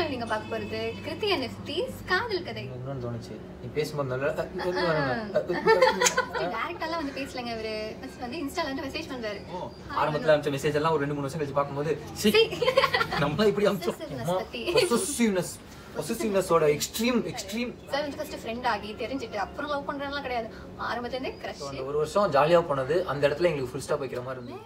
வீடியோல நீங்க பார்க்க போறது கிருத்தி NFTs காதல் கதை. இன்னொன்னு தோணுச்சு நீ பேசும்போது டைரக்டால வந்து பேசலங்க. அவரு ஃபர்ஸ்ட் வந்து இன்ஸ்டால வந்து மெசேஜ் பண்றாரு. ஆரம்பத்துல அனுப்பிச்ச மெசேஜ் எல்லாம் ஒரு 2-3 வருஷம் கழிச்சு பாக்கும்போது நம்ம இப்படி அனுப்பிச்சோம். பொசசிவ்னஸோட எக்ஸ்ட்ரீம் சார் வந்து ஃபர்ஸ்ட் ஃப்ரெண்ட் ஆகி தெரிஞ்சிட்டு அப்புறம் லவ் பண்றதெல்லாம் கிடையாது. ஆரம்பத்துல இருந்தே கிரஷ். அந்த ஒரு வருஷம் ஜாலியா போனது அந்த இடத்துல எங்களுக்கு ஃபுல் ஸ்டாப் வைக்கிற மாதிரி இருந்தது.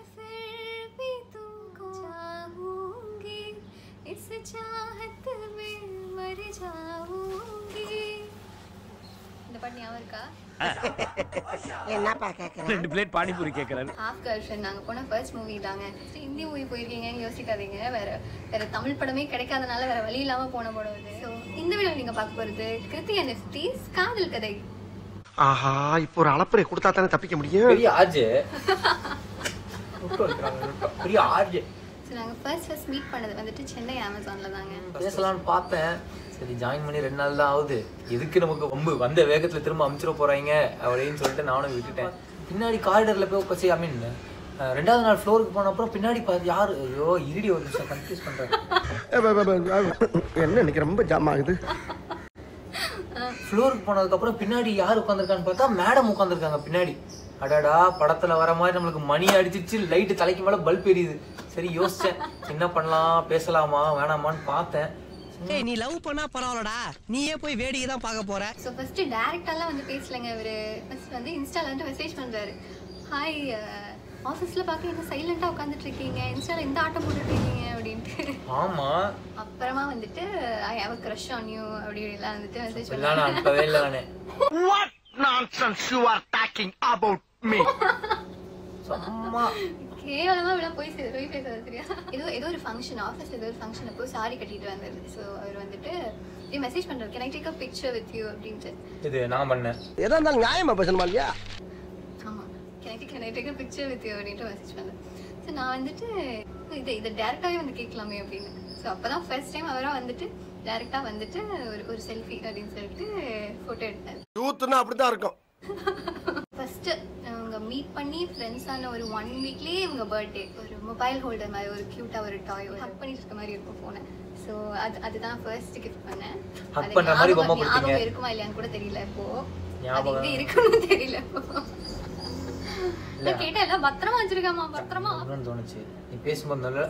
इस चाहत में मर जाऊंगी. இந்த பாட்டு ஞாபகம் இருக்கா? என்னப்பா கேக்குற? 2 பிளேட் பானிபூரி கேக்குறாரு. ஹாஃப் கேர்ள்ஃப்ரெண்ட் நாங்க போன ஃபர்ஸ்ட் மூவி தாங்க. ஹிந்தி மூவி போயிருக்கீங்கன்னு யோசிக்காதீங்க. வேற தமிழ் படமே கிடைக்காதனால வேற வழி இல்லாம போன படம் இது. சோ இந்த வீடியோல நீங்க பார்க்க போறது கிருத்தி NFTs காதல் கதை. ஆஹா இப்போ ஒரு அளப்பறை கொடுத்தா தானே தப்பிக்க முடியும். பெரிய ஆஜே பெரிய ஆஜே. நாங்க ஃபர்ஸ்ட் மீட் பண்ணது வந்துட்டு சென்னை அமேசான்ல தாங்க. பேசலாம்னு பார்த்தேன். சரி ஜாயின் பண்ணி 2 நாள் தான் ஆகுது. எதுக்கு நமக்கு ரொம்ப வந்த வேகத்துல திரும்ப அமுச்சிட போறாங்க அப்படின்னு சொல்லிட்டு நானும் விட்டுட்டேன். பின்னாடி காரிடர்ல போய் உட்காந்து ஐ மீன் 2வது நாள் ஃப்ளோருக்கு போன அப்புறம் பின்னாடி பார்த்து யாரு ஐயோ இருடி ஒரு நிமிஷம் கன்ஃபியூஸ் பண்றேன். என்ன இன்னைக்கு ரொம்ப ஜாம் ஆகுது. ஃப்ளோருக்கு போனதுக்கு அப்புறம் பின்னாடி யார் உட்காந்துருக்கான்னு பார்த்தா மேடம் உட்காந்துருக்காங்க பின்னாடி. அடாடா படத்துல வர மாதிரி நம்மளுக்கு மணி அடிச்சிச்சு. லைட்டு தலைக்கு மேல பல்ப் எரியுது. சரி யோசிச்சேன் என்ன பண்ணலாம் பேசலாமா வேணாமான்னு பார்த்தேன். நீ லவ் பண்ணா பரவாயில்லடா நீயே போய் வேடிக்கை தான் பார்க்க போற. சோ ஃபர்ஸ்ட் டைரக்டால வந்து பேசலங்க. அவரு ஃபர்ஸ்ட் வந்து இன்ஸ்டால வந்து மெசேஜ் பண்றாரு. ஹாய் ஆஃபீஸ்ல பாக்க என்ன சைலண்டா உட்கார்ந்துட்டு இருக்கீங்க இன்ஸ்டால இந்த ஆட்டம் போட்டுட்டு இருக்கீங்க அப்படின்ட்டு. ஆமா அப்புறமா வந்துட்டு I have a crush on you அப்படி எல்லாம் வந்துட்டு மெசேஜ் இல்ல நான் அனுப்பவே இல்ல நானே. What nonsense you are talking about me? அம்மா கேவலமா விட போய் பேசாத சரியா. ஏதோ ஒரு ஃபங்க்ஷன் ஆஃபீஸ்ல ஏதோ ஒரு ஃபங்க்ஷன் அப்போ சாரி கட்டிட்டு வந்தது. ஸோ அவர் வந்துட்டு மெசேஜ் பண்றாரு can I take a picture with you அப்படின்ட்டு. இது நான் பண்ணேன். எதா இருந்தாலும் நியாயமா பேசணுமா இல்லையா? ஆமா can I take a picture with you அப்படின்ட்டு மெசேஜ் பண்ணேன். ஸோ நான் வந்துட்டு இதை டேரக்டாவே வந்து கேட்கலாமே அப்படின்னு. ஸோ அப்பதான் ஃபர்ஸ்ட் டைம் அவரா வந்துட்டு டேரக்டா வந்துட்டு ஒரு செல்ஃபி அப்படின்னு சொல்லிட்டு போட்டோ எடுத்தாரு. யூத்னா அப்படிதான் இருக்கும். ஃபர்ஸ்ட் அவங்க மீட் பண்ணி ஃப்ரெண்ட்ஸ் ஆன ஒரு 1 வீக்லயே இவங்க பர்த்டே ஒரு மொபைல் ஹோல்டர் மாதிரி ஒரு கியூட்டா ஒரு டாய் ஹக் பண்ணிட்டு இருக்க மாதிரி இருக்கும் போனை. ஸோ அதுதான் ஃபர்ஸ்ட் கிஃப்ட் பண்ணேன். ஹக் பண்ற மாதிரி பொம்மை கொடுத்தீங்க. ஞாபகம் இருக்குமா இல்லையான்னு கூட தெரியல. இப்போ அது எங்க இருக்குன்னு தெரியல. நான் கேட்டா எல்லாம் பத்திரமா வச்சிருக்காமா பத்திரமா இன்னொன்னு தோணுச்சு நீ பேசும்போது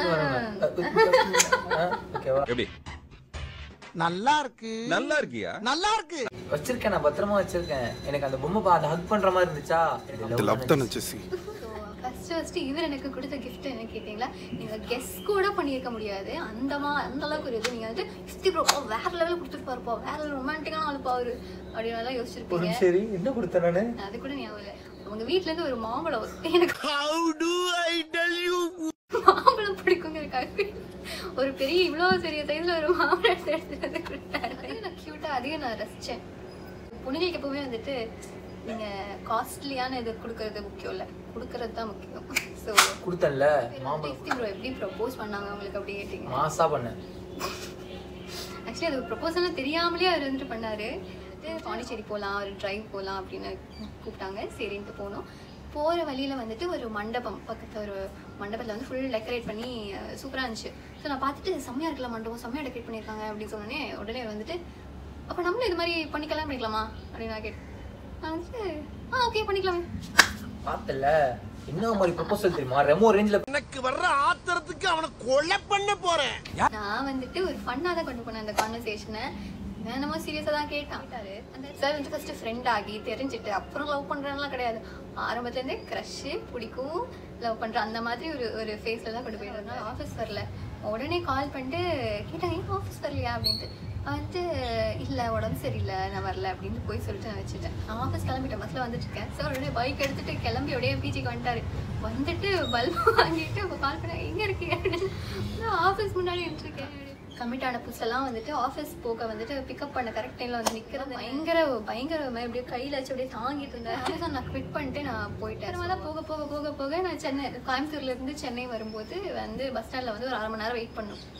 ஓகேவா எப்படி நல்லா இருக்கு. நல்லா இருக்கியா? நல்லா இருக்கு. வச்சிருக்கேன் நான் பத்திரமா வச்சிருக்கேன். எனக்கு அந்த பொம்மை பார்த்து ஹக் பண்ற மாதிரி இருந்துச்சா. ஃபர்ஸ்ட் இவர் எனக்கு கொடுத்த கிஃப்ட் என்ன கேட்டீங்களா நீங்க கெஸ் கூட பண்ணியிருக்க முடியாது. அந்த அளவுக்கு ஒரு இது நீங்க வந்து இஸ்தி ப்ரோ வேற லெவலில் கொடுத்துட்டு பாருப்பா வேற ரொமான்டிக்கான ஆளுப்பா அவரு அப்படின்னு யோசிச்சிருப்பீங்க. சரி என்ன கொடுத்தேன் நானு அது கூட ஞாபகம் இல்லை. அவங்க வீட்டுல இருந்து ஒரு மாம்பழம் எனக்கு மாம்பழம் பிடிக்குங்கிறதுக்காக ஒரு பெரிய இவ்வளவு பெரிய சைஸ்ல ஒரு மாம்பழம் எடுத்துட்டு வந்து கொடுத்தாரு. நான் கியூட்டா அதையும் நான் ரசிச்சேன். பொண்ணுங்களுக்கு எப்பவுமே வந்துட்டு நீங்க காஸ்ட்லியான இது கொடுக்கறது முக்கியம் இல்ல கொடுக்கறது தான் முக்கியம். ஸோ கொடுத்தேன்ல மாம்பழம் ப்ரோ எப்படி ப்ரப்போஸ் பண்ணாங்க உங்களுக்கு அப்படி கேட்டீங்க. மாசா பண்ணேன். ஆக்சுவலி அது ப்ரப்போசல்லாம் தெரியாமலே அவர் வந்துட்டு பண்ணாரு. பாண்டிச்சேரி போகலாம் ஒரு ட்ரைவ் போகலாம் அப்படின்னு கூப்பிட்டாங்க. சரின்ட்டு போனோம். போகிற வழியில் வந்துட்டு ஒரு மண்டபம் பக்கத்தில் ஒரு மண்டபத்தில் வந்து ஃபுல் டெக்கரேட் பண்ணி சூப்பராக இருந்துச்சு. ஸோ நான் பார்த்துட்டு செம்மையாக இருக்கல மண்டபம் செம்மையாக டெக்கரேட் பண்ணியிருக்காங்க அப்படின்னு சொன்னோன்னே உடனே வந்துட்டு அப்போ நம்மளும் இது மாதிரி பண்ணிக்கலாமா அப்படின்னு நான் கேட்டேன். நான் வந்துட்டு ஓகே பண்ணிக்கலாமே பார்த்தல என்ன மாதிரி ப்ரொபோசல் தெரியுமா ரெமோ ரேஞ்சில் எனக்கு வர்ற ஆத்திரத்துக்கு அவனை கொலை பண்ண போறேன். நான் வந்துட்டு ஒரு ஃபன்னாக தான் கொண்டு போனேன் அந்த கான்வர்சேஷனை. வேணமா சீரியஸா தான் கேட்டாரு. அந்த சார் வந்து ஃபர்ஸ்ட் ஃப்ரெண்ட் ஆகி தெரிஞ்சிட்டு அப்புறம் லவ் பண்றதுலாம் கிடையாது. ஆரம்பத்துல இருந்தே கிரஷ் பிடிக்கும் லவ் பண்ற அந்த மாதிரி ஒரு ஃபேஸ்ல தான் கொண்டு போயிட்டு இருந்தா. ஆஃபீஸ் வரல உடனே கால் பண்ணிட்டு கேட்டாங்க ஏன் ஆஃபீஸ் வரலையா அப்படின்ட்டு. வந்துட்டு இல்லை உடம்பு சரியில்லை நான் வரல அப்படின்னு போய் சொல்லிட்டு நான் வச்சுட்டேன். நான் ஆஃபீஸ் கிளம்பிட்டேன் பஸ்ல வந்துட்டு இருக்கேன். சார் உடனே பைக் எடுத்துட்டு கிளம்பி உடைய பிஜிக்கு வந்துட்டாரு. வந்துட்டு பல்ப் வாங்கிட்டு கால் பண்ண எங்க இருக்கீங்க அப்படின்னு ஆஃபீஸ் முன்னாடி இருக்கேன். கமிட் ஆன புதுசெல்லாம் வந்துட்டு ஆஃபீஸ் போக வந்துட்டு பிக்கப் பண்ண கரெக்ட் டைம்ல வந்து நிற்கிறது பயங்கர அப்படியே கையில் வச்சு அப்படியே தாங்கிட்டு இருந்தேன். அமேசான் நான் குவிட் பண்ணிட்டு நான் போயிட்டேன். அதனால போக போக போக போக நான் சென்னை கோயம்புத்தூர்ல இருந்து சென்னை வரும்போது வந்து பஸ் ஸ்டாண்ட்ல வந்து ஒரு 1/2 மணி நேரம் வெயிட் பண்ணும்.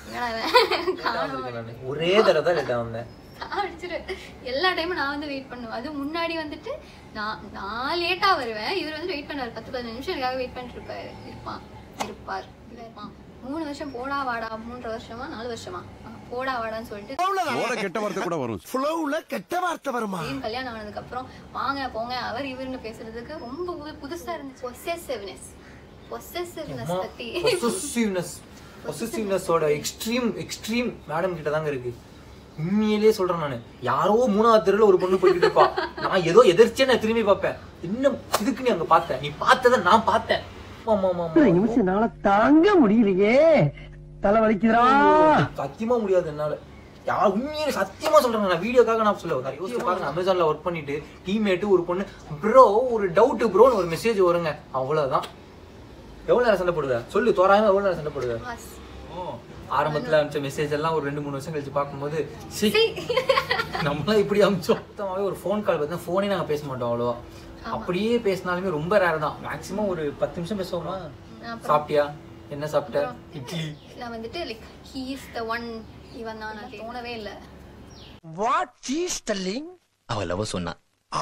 ஒரே தடவை தான் லேட்டா வந்தேன். அடிச்சிரு எல்லா டைமும் நான் வந்து வெயிட் பண்ணுவேன். அது முன்னாடி வந்துட்டு நான் லேட்டா வருவேன். இவர் வந்து வெயிட் பண்ணுவார் 10-15 நிமிஷம் எனக்காக வெயிட் பண்ணிட்டு இருப்பார். 3 வருஷம் போடா வாடா 3 வருஷமா 4 வருஷமா போடா வாடான்னு சொல்லிட்டு கெட்ட வார்த்தை கூட வரும். ஃப்ளோவுல கெட்ட வார்த்தை வருமா? கல்யாணம் ஆனதுக்கு அப்புறம் வாங்க போங்க அவர் இவருன்னு பேசுறதுக்கு ரொம்ப புதுசா இருந்துச்சு. பொசெசிவ்னஸ் பத்தி பொசசிவ்னஸோட எக்ஸ்ட்ரீம் மேடம் கிட்ட தாங்க இருக்கு. உண்மையிலேயே சொல்றேன் நானு. யாரோ 3வது தெருல ஒரு பொண்ணு போய்கிட்டு இருப்பா, நான் ஏதோ எதிர்ச்சியா நான் திரும்பி பார்ப்பேன். என்ன இதுக்கு நீ அங்க பார்த்த, நீ பார்த்ததை நான் பார்த்தேன். நிமிஷம் நாள தாங்க முடியலையே, தலை வலிக்குதுடா. சத்தியமா முடியாது என்னால. யார் உண்மையிலே சத்தியமா சொல்றேன், நான் வீடியோக்காக நான் சொல்ல யோசிச்சு பாருங்க. அமேசான்ல ஒர்க் பண்ணிட்டு டீம்மேட்டு ஒரு பொண்ணு ப்ரோ ஒரு டவுட் ப்ரோன்னு ஒரு மெசேஜ் வருங்க, அவ்வளவுதான். எவ்வளவு நேரம் சண்டை போடுவேன் சொல்லு, தோராயமா எவ்வளவு நேரம் சண்டை போடுவேன்? ஆரம்பத்துல அனுப்பிச்ச மெசேஜ் எல்லாம் ஒரு 2-3 வருஷம் கழிச்சு பார்க்கும்போது நம்மளாம் இப்படி அனுப்பிச்சோம். மொத்தமாவே ஒரு ஃபோன் கால் பார்த்தா ஃபோனே நாங்க பேச மாட்டோம் அவ்வளோவா. அப்படியே பேசினாலுமே ரொம்ப ரேர் தான். மேக்ஸிமம் ஒரு 10 நிமிஷம் பேசுவோமா. சாப்பிட்டியா, என்ன சாப்பிட்ட, இட்லி. நான் வந்துட்டு like he is the one, இவன் தான். நான் தோணவே இல்லை. What she is telling? அவ லவ் சொன்னா.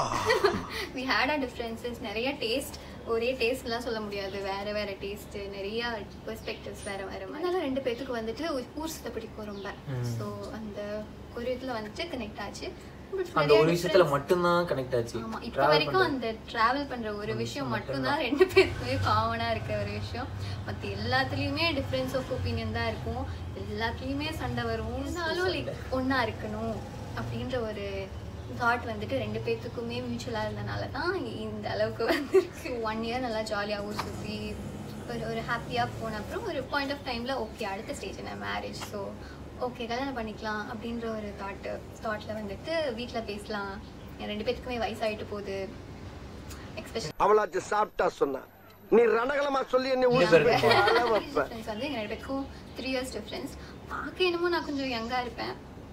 we had our differences. நிறைய டேஸ்ட், ஒரே டேஸ்ட்லாம் சொல்ல முடியாது, வேற வேற டேஸ்ட், நிறைய பெர்ஸ்பெக்டிவ்ஸ் வேற வேற. அதனால 2 பேத்துக்கு வந்துட்டு ஊர் சுத்த பிடிக்கும் ரொம்ப. ஸோ அந்த ஒரு இதுல வந்துட்டு கனெக்ட் ஆச்சு. அந்த ஒரு விஷயத்துல மட்டும்தான் கனெக்ட் ஆச்சு. இப்போ வரைக்கும் அந்த டிராவல் பண்ற ஒரு விஷயம் மட்டும்தான் 2 பேருக்குமே காமனா இருக்க ஒரு விஷயம். மற்ற எல்லாத்துலயுமே டிஃபரன்ஸ் ஆஃப் ஒப்பீனியன் தான் இருக்கும், எல்லாத்துலயுமே சண்டை வரும். இருந்தாலும் லைக் ஒன்னா இருக்கணும் அப்படின்ற ஒரு தாட் வந்துட்டு 2 பேத்துக்குமே மியூச்சுவலா இருந்தனால தான் இந்த அளவுக்கு வந்துருக்கு. 1 இயர் நல்லா ஜாலியா ஊர் சுற்றி ஒரு ஹாப்பியா போன அப்புறம் ஒரு பாயிண்ட் ஆஃப் டைம்ல ஓகே அடுத்த ஸ்டேஜ் என்ன மேரேஜ். ஸோ ஓகே கல்யாணம் பண்ணிக்கலாம் அப்படின்ற ஒரு தாட்ல வந்துட்டு வீட்டுல பேசலாம். 2 பேத்துக்குமே வயசாயிட்டு போகுது. எக்ஸ்பெஷலி அவளாச்சு சாப்பிட்டா சொன்னா நீ ரணகலமா சொல்லி என்ன வந்து எங்க 2 பேருக்கும் 3 இயர்ஸ் டிஃபரன்ஸ். பார்க்க என்னமோ நான் கொஞ்சம் யங்கா இருப்பேன்.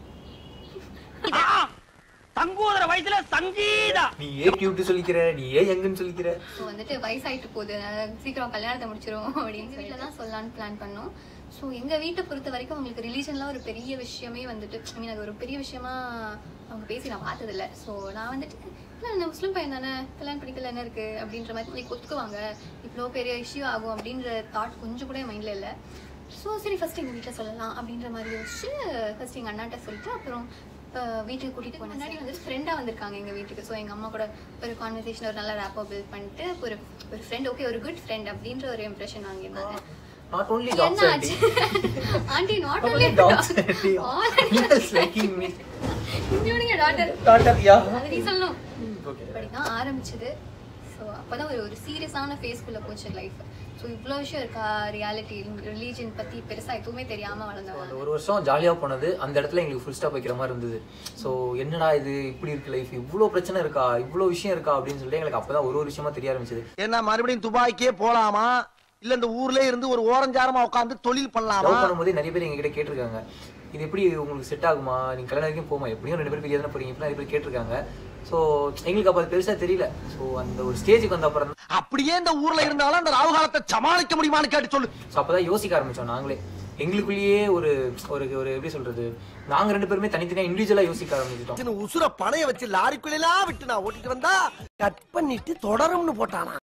தங்கோதர வயசுல சங்கீதா நீ ஏன் கியூட் சொல்லிக்கிற, நீ ஏன் யங்குன்னு சொல்லிக்கிற. ஸோ வந்துட்டு வயசாயிட்டு போகுது, சீக்கிரம் கல்யாணத்தை முடிச்சிரும் அப்படின்னு வீட்டில் தான் சொல்லலான்னு பிளான் பண்ணோம். ஸோ எங்கள் வீட்டை பொறுத்த வரைக்கும் அவங்களுக்கு ரிலீஜன்லாம் ஒரு பெரிய விஷயமே வந்துட்டு அது ஒரு பெரிய விஷயமா அவங்க பேசி நான் பார்த்ததில்ல. ஸோ நான் வந்துட்டு இல்லை நான் முஸ்லீம் பையன் தானே, கல்யாணம் படிக்கல என்ன இருக்குது அப்படின்ற மாதிரி ஒத்துக்குவாங்க. இவ்வளோ பெரிய இஷ்யூ ஆகும் அப்படின்ற தாட் கொஞ்சம் கூட என் மைண்டில் இல்லை. ஸோ சரி ஃபஸ்ட்டு எங்கள் வீட்டில் சொல்லலாம் அப்படின்ற மாதிரி யோசிச்சு ஃபஸ்ட் எங்கள் அண்ணாட்ட சொல்லிட்டு அப்புறம் வீட்டுக்கு கூட்டிகிட்டு போனேன். முன்னாடி வந்து ஃப்ரெண்டாக வந்திருக்காங்க எங்கள் வீட்டுக்கு. ஸோ எங்கள் அம்மா கூட ஒரு கான்வர்சேஷன் ஒரு நல்ல ரேப்போ பில்ட் பண்ணிட்டு ஒரு ஃப்ரெண்ட், ஓகே ஒரு குட் ஃப்ரெண்ட் அப்படின்ற ஒரு இம்ப்ரெஷன் வாங்கியிருந்தாங்க. Not only dogs aunty. Aunty, not only dogs aunty. Yes, liking me. Including your daughter. Daughter, yeah. அது நீ சொல்லணும். Okay. அப்படிதான் ஆரம்பிச்சது. ஸோ அப்போதான் ஒரு சீரியஸான ஃபேஸ்க்குள்ளே போச்சு லைஃப். ஸோ இவ்வளோ விஷயம் இருக்கா, ரியாலிட்டி ரிலீஜன் பற்றி பெருசாக எதுவுமே தெரியாமல் வளர்ந்தோம். அந்த ஒரு வருஷம் ஜாலியாக போனது அந்த இடத்துல எங்களுக்கு ஃபுல் ஸ்டாப் வைக்கிற மாதிரி இருந்தது. ஸோ என்னடா இது இப்படி இருக்கு லைஃப், இவ்வளோ பிரச்சனை இருக்கா, இவ்வளோ விஷயம் இருக்கா அப்படின்னு சொல்லிட்டு எங்களுக்கு அப்போ தான் ஒரு விஷயமா தெரிய ஆரம்பிச்சது. என்ன மறுபடியும் துபாய்க்கே போலாமா, இல்ல இந்த ஊர்ல இருந்து ஒரு ஓரஞ்சாரமா உட்காந்து தொழில் பண்ணலாமா பண்ணும்போது நிறைய பேர் எங்ககிட்ட கேட்டிருக்காங்க, இது எப்படி உங்களுக்கு செட் ஆகுமா, நீங்க கல்யாணம் வரைக்கும் போமா, எப்படியும் 2 பேர் எதனா போறீங்க இப்படி நிறைய பேர் கேட்டிருக்காங்க. ஸோ எங்களுக்கு அப்போ அது பெருசா தெரியல. ஸோ அந்த ஒரு ஸ்டேஜுக்கு வந்த அப்புறம் அப்படியே இந்த ஊர்ல இருந்தாலும் அந்த ராவுகாலத்தை சமாளிக்க முடியுமான்னு கேட்டு சொல்லு. ஸோ அப்போதான் யோசிக்க ஆரம்பிச்சோம் நாங்களே எங்களுக்குள்ளேயே ஒரு ஒரு ஒரு எப்படி சொல்றது, நாங்க 2 பேருமே தனித்தனியா இண்டிவிஜுவலா யோசிக்க ஆரம்பிச்சிட்டோம். உசுர பணைய வச்சு லாரிக்குள்ளெல்லாம் விட்டு நான் ஓட்டிட்டு வந்தா கட் பண்ணிட்டு தொடரும்னு போட்டானா.